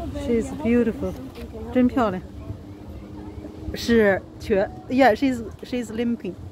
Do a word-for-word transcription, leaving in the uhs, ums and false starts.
She's beautiful， 真漂亮。是瘸，Yeah, she's she's limping.